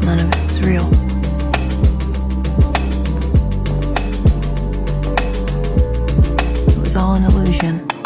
None of it was real. It was all an illusion.